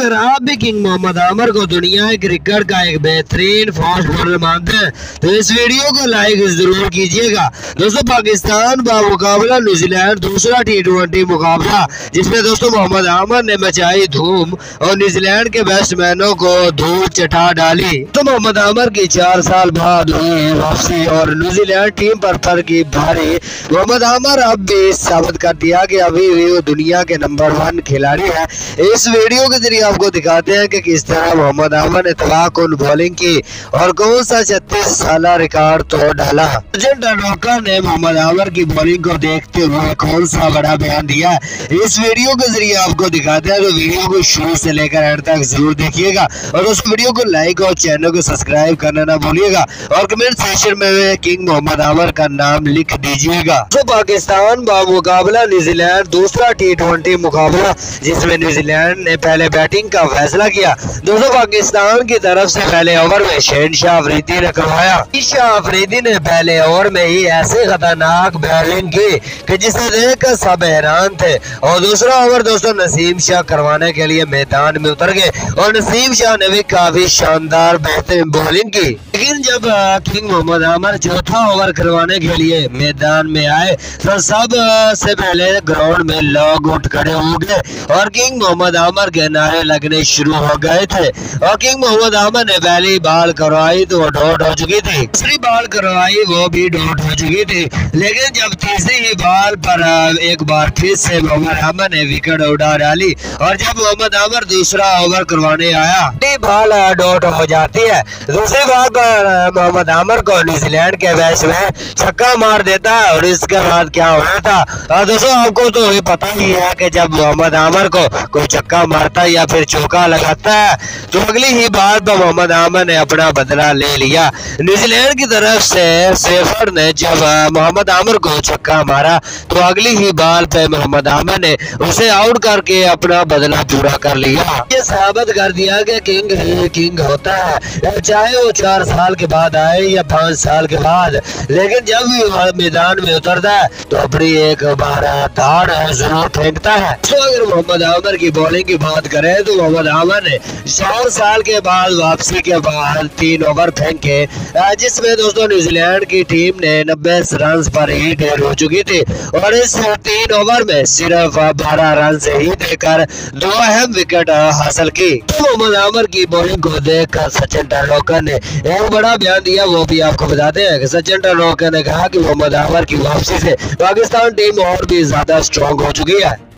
अगर आप भी किंग मोहम्मद आमर को दुनिया क्रिकेट का एक बेहतरीन फास्ट बॉलर मानते हैं तो इस वीडियो को लाइक जरूर कीजिएगा। दोस्तों पाकिस्तान मुकाबला न्यूजीलैंड दूसरा T20 मुकाबला जिसमें दोस्तों मोहम्मद आमर ने मचाई धूम और न्यूजीलैंड के बैट्समैनों को धूल चटा डाली। तो मोहम्मद आमर की 4 साल बाद हुई वापसी और न्यूजीलैंड टीम पर फर्क भारी। मोहम्मद आमर अब भी साबित कर दिया कि अभी भी वो दुनिया के नंबर 1 खिलाड़ी है। इस वीडियो के जरिए आपको दिखाते हैं कि किस तरह मोहम्मद आमर ने तबाहकुन बॉलिंग की और कौन सा 36 साल रिकॉर्ड तोड़ डाला। सचिन तेंदुलकर ने मोहम्मद आमर की बॉलिंग को देखते हुए कौन सा बड़ा बयान दिया, इस वीडियो के जरिए आपको दिखाते हैं। तो वीडियो को शुरू से लेकर एंड तक जरूर देखिएगा और उस वीडियो को लाइक और चैनल को सब्सक्राइब करना ना भूलिएगा और कमेंट सेक्शन में किंग मोहम्मद आमर का नाम लिख दीजिएगा। तो पाकिस्तान मुकाबला न्यूजीलैंड दूसरा T20 मुकाबला जिसमें न्यूजीलैंड ने पहले बैटिंग का फैसला किया। दोस्तों पाकिस्तान की तरफ से पहले ओवर में शहनशाह अफरीदी ने करवाया। शहनशाह अफरीदी ने पहले ओवर में ही ऐसे खतरनाक बॉलिंग की कि जिसे देखकर सब हैरान थे और दूसरा ओवर दोस्तों नसीम शाह करवाने के लिए मैदान में उतर गए और नसीम शाह ने भी काफी शानदार बेहतरीन बॉलिंग की। लेकिन जब किंग मोहम्मद आमर चौथा ओवर करवाने के लिए मैदान में आए तो सब से पहले ग्राउंड में लोग उठ खड़े हो गए और किंग मोहम्मद आमर के नारे लगने शुरू हो गए थे। और किंग मोहम्मद आमर ने पहली बॉल करवाई तो वो डॉट हो चुकी थी, दूसरी बॉल करवाई वो भी डॉट हो चुकी थी। लेकिन जब तीसरी ही बॉल पर एक बार फिर से मोहम्मद आमर ने विकेट उड़ा डाली और जब मोहम्मद आमर दूसरा ओवर करवाने आया बॉल डॉट हो जाती है। दूसरी बॉल पर मोहम्मद आमर को न्यूजीलैंड के बैट्समैन छक्का मार देता है और इसके बाद क्या होना था दोस्तों आपको तो ये पता ही है कि जब मोहम्मद आमर को कोई छक्का मारता है या फिर चौका लगाता है तो अगली ही बार पर मोहम्मद आमर ने अपना बदला ले लिया। न्यूजीलैंड की तरफ से सेफर ने जब मोहम्मद आमर को छक्का मारा तो अगली ही बाल पे मोहम्मद आमर ने उसे आउट करके अपना बदला पूरा कर लिया। ये साबित कर दिया कि किंग होता है, चाहे वो 4 साल के बाद आए या 5 साल के बाद, लेकिन जब भी मैदान में उतरता है तो अपनी एक बार धाड़ जरूर फेंकता है। तो अगर मोहम्मद आमर की बॉलिंग की बात करें तो मोहम्मद आमर ने 4 साल के बाद वापसी के बाद 3 ओवर फेंके जिसमें दोस्तों न्यूजीलैंड की टीम ने 90 रन पर ही ढेर हो चुकी थी और इस 3 ओवर में सिर्फ 12 रन से ही देकर 2 अहम विकेट हासिल की। तो मोहम्मद आमर की बॉलिंग को देखकर सचिन तेंदुलकर ने एक बड़ा बयान दिया, वो भी आपको बताते हैं कि सचिन तेंदुलकर ने कहा कि मोहम्मद आमर की वापसी से पाकिस्तान टीम और भी ज्यादा स्ट्रॉन्ग हो चुकी है।